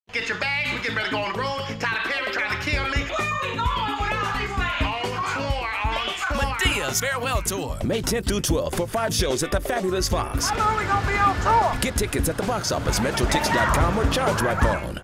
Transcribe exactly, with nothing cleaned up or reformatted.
Get your bags, we getting ready to go on the road. Tyler Perry trying to kill me. Where are we going without these things? On tour, on tour. Madea's farewell tour, May tenth through twelfth for five shows at the Fabulous Fox. How long are we gonna be on tour? Get tickets at the box office, metro tix dot com, or charge by phone.